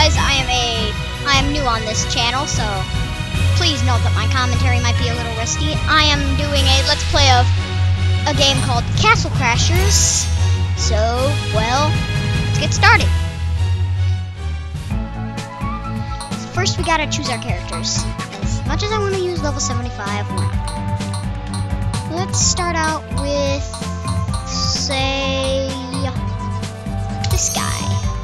guys, I am new on this channel, so please note that my commentary might be a little risky. I am doing a let's play of a game called Castle Crashers. So, well, let's get started. So first we gotta choose our characters. As much as I want to use level 75, we're not. Let's start out with, say, this guy.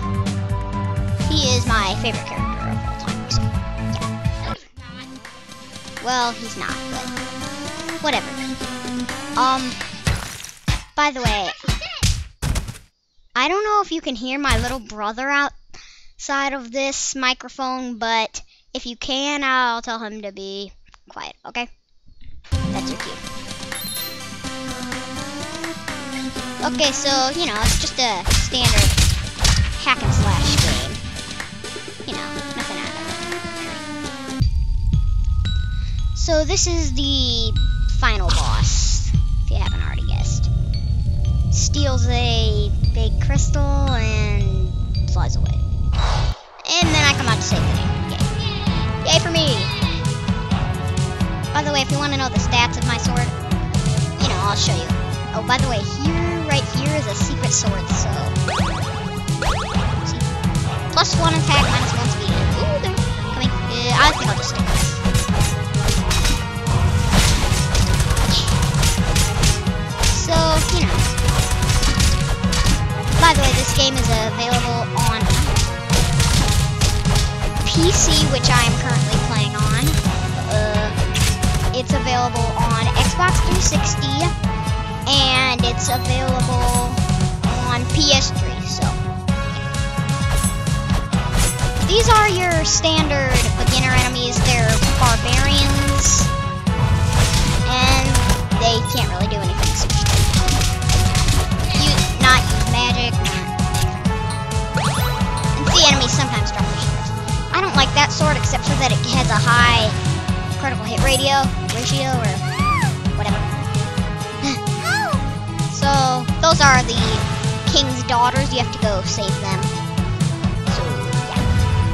He is my favorite character of all time, so yeah. Well, he's not, but whatever. By the way, I don't know if you can hear my little brother outside of this microphone, but if you can, I'll tell him to be quiet, okay? That's your cue. Okay, so, you know, it's just a standard hack and slash game. You know, nothing out of it. So this is the final boss, if you haven't already guessed. Steals a big crystal and flies away. And then I come out to save the day. Yay. Yay for me! By the way, if you want to know the stats of my sword, you know, I'll show you. Oh, by the way, right here is a secret sword, so... See? +1 attack, -1 speed. Ooh, they're coming. I think I'll just stick with this. So, you know. By the way, this game is available on PC, which I am currently playing on. It's available on Xbox 360. And it's available on PS3, so these are your standard beginner enemies. They're barbarians, and they can't really do anything special. Not use magic. And the enemies sometimes drop their swords. I don't like that sword except for that it has a high critical hit ratio, or whatever. So, those are the king's daughters. You have to go save them. So, yeah.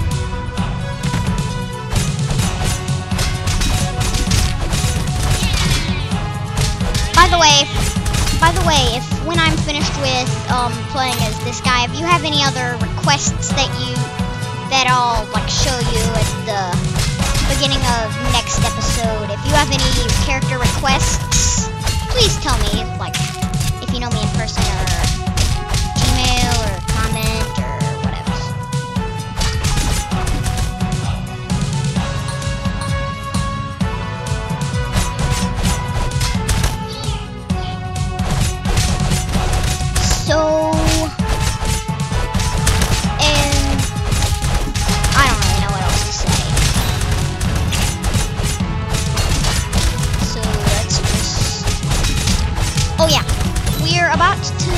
By the way, if when I'm finished with playing as this guy, if you have any other requests that I'll like show you at the beginning of next episode, if you have any character requests, please tell me, like, if you know me in person, or Gmail, or comment, or whatever. So, and I don't really know what else to say. So let's just, oh yeah. We're about to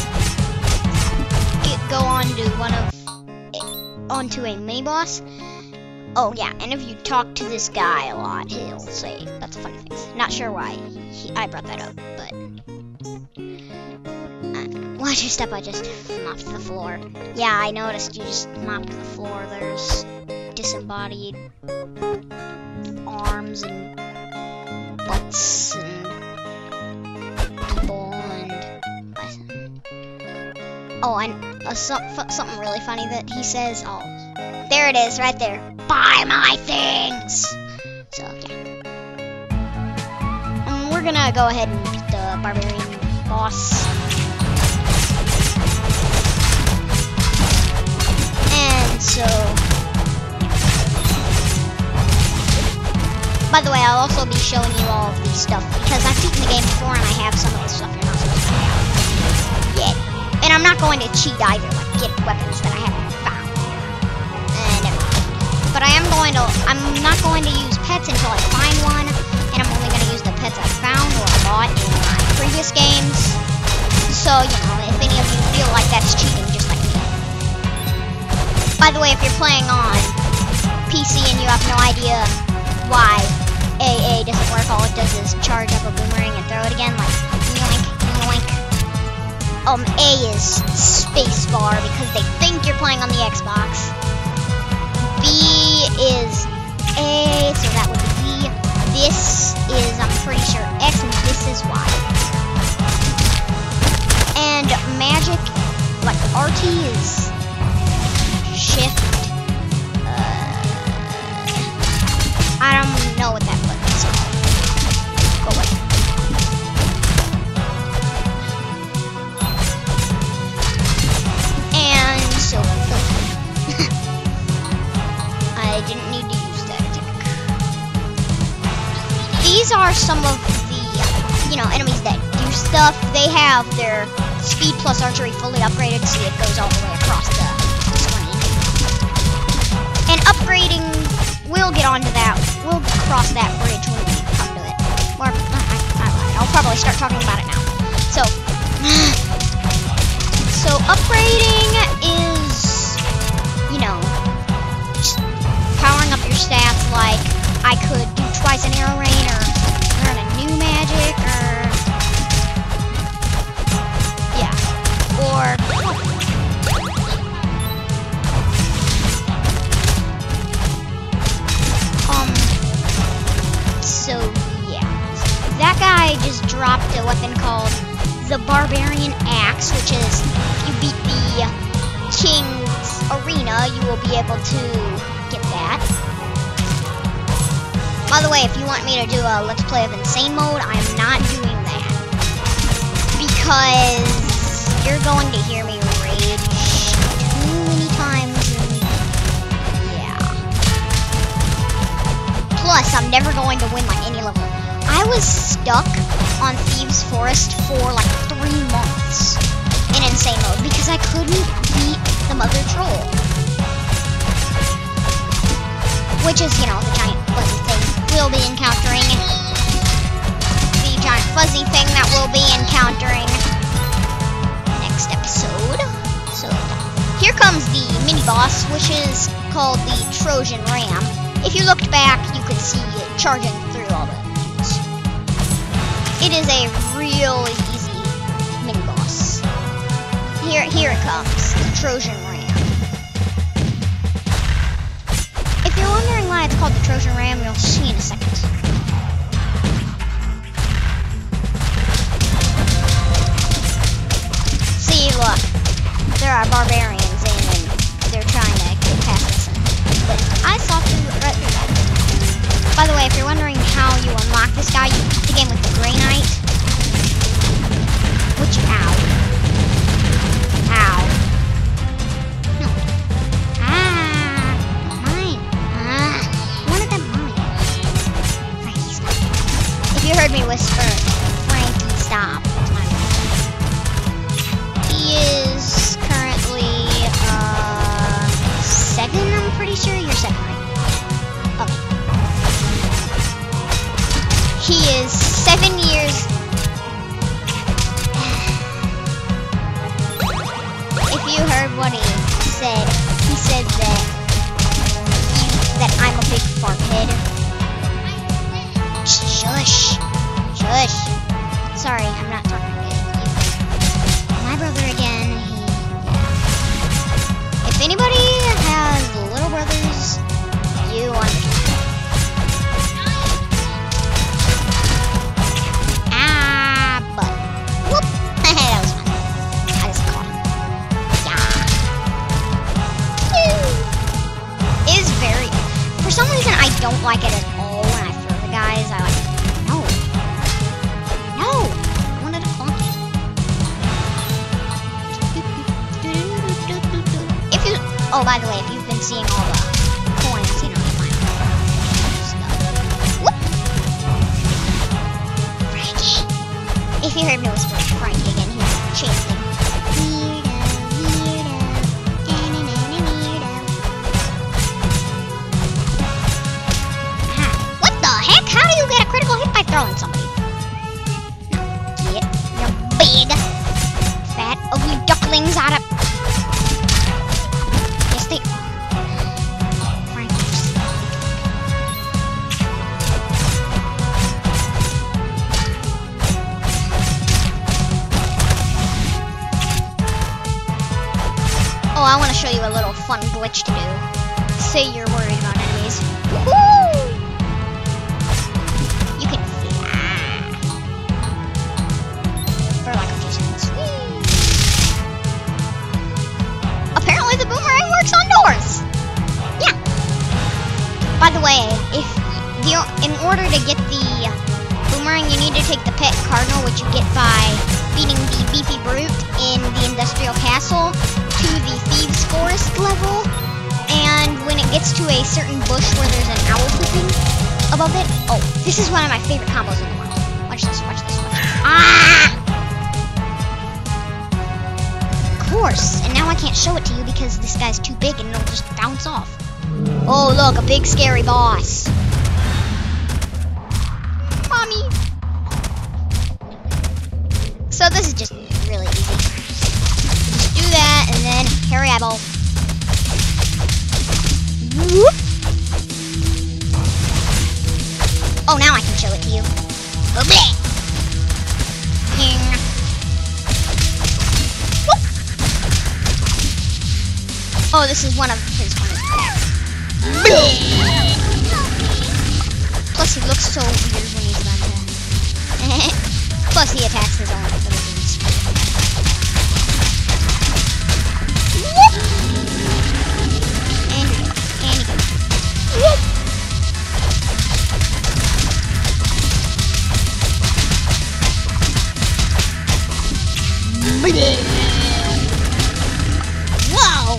go on to onto a mini boss. Oh yeah, and if you talk to this guy a lot, he'll say that's a funny thing. Not sure why I brought that up, but watch your step. I just mopped the floor. Yeah, I noticed you just mopped the floor. There's disembodied arms and butts and people. Oh, and something really funny that he says. Oh, there it is, right there. Buy my things. So yeah, we're gonna go ahead and beat the barbarian boss. And so, by the way, I'll also be showing you all of these stuff because I've beaten the game before and I have some of the stuff you're not supposed to have yet. And I'm not going to cheat either, like get weapons that I haven't found. But I'm not going to use pets until I find one, and I'm only going to use the pets I found or bought in my previous games. So, you know, if any of you feel like that's cheating, just like me. By the way, if you're playing on PC and you have no idea why AA doesn't work, all it does is charge up a boomerang and throw it again, like yoink, yoink. A is spacebar because they think you're playing on the Xbox. this is, I'm pretty sure, X, and this is Y. And magic, like RT is shift. I don't know what that button's called. Go away. And so, I didn't need to use that attack. These are some of the, enemies that do stuff. They have their speed plus archery fully upgraded, so it goes all the way across the screen. And upgrading, we'll get onto that. We'll cross that bridge when we come to it. Or, I lied. I'll probably start talking about it now. So upgrading is, just powering up your stats. Like, I could do twice an arrow rain, or learn a new magic, or so yeah. That guy just dropped a weapon called the Barbarian Axe, which is, if you beat the King's Arena, you will be able to get that. By the way, if you want me to do a Let's Play of Insane Mode, I'm not doing that. Because you're going to hear me rage too many times, and yeah. Plus, I'm never going to win like any level. I was stuck on Thieves' Forest for like 3 months in Insane Mode because I couldn't beat the Mother Troll. Which is, the giant fuzzy thing we'll be encountering. The giant fuzzy thing that we'll be encountering next episode. So here comes the mini boss, which is called the Trojan Ram. If you looked back, you could see it charging through all the enemies. It is a real easy mini boss. Here it comes, the Trojan Ram. If you're wondering why it's called the Trojan Ram, you'll see in a second. Look, there are barbarians and they're trying to get past us. But I saw right through that. By the way, if you're wondering how you unlock this guy, you beat the game with the Grey Knight. Which, ow. No. Mine. One of them mine. Frankie, stop. If you heard me whisper, Frankie, stop. Is currently 7, I'm pretty sure. You're 7, right? Okay. He is 7 years. If you heard what he said that I'm a big fart head. Shush. Sorry, I'm not talking to you. My brother again. If anybody has little brothers, you understand. But whoop! That was fun. I just caught him. Yeah. It is very. For some reason, I don't like it at all when I throw the guys. I like. No. I wanted to clunk it. Oh, by the way, if you've been seeing all the coins, you find stuff. Whoop! Frankie. If you heard me whisper Frankie again, he's chanting. Weirdo. What the heck? How do you get a critical hit by throwing somebody? Get your big, fat, ugly ducklings out of... Oh, I want to show you a little fun glitch to do. Say you're worried about enemies. Woo! to get the boomerang, you need to take the pet cardinal, which you get by beating the beefy brute in the industrial castle to the thieves forest level. And when it gets to a certain bush where there's an owl pooping above it, oh, this is one of my favorite combos in the world. Watch this, watch this, watch this. Ah! Of course, and now I can't show it to you because this guy's too big and it'll just bounce off. Oh, look, a big scary boss. Mommy. So this is just really easy. Just do that and then hurry eyeball. Whoop. Oh, now I can show it to you. Oh, bleh. Yeah. Whoop. Oh, this is one of his attacks. Bleh. Plus, he looks so weird when he's about to. Plus, he attacks his own abilities. Whoop. And he goes. Whoop. Wow!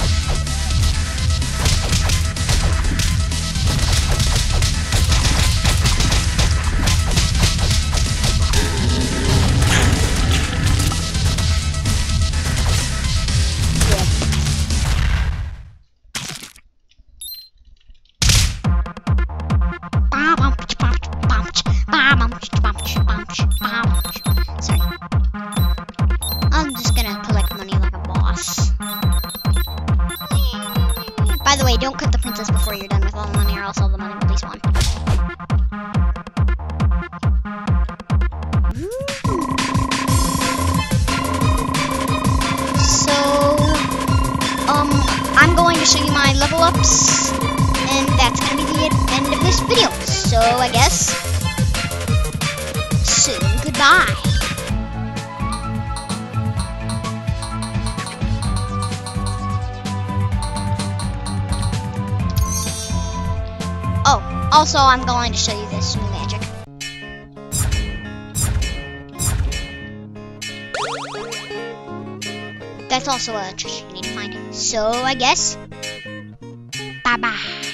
Sorry. I'm just gonna collect money like a boss. By the way, don't cut the princess before you're done with all the money, or else all the money will be spawned. So, I'm going to show you my level ups, and that's gonna be the end of this video. So, I guess, soon goodbye. Oh, also I'm going to show you this new magic. That's also a treasure you need to find. So I guess, bye-bye.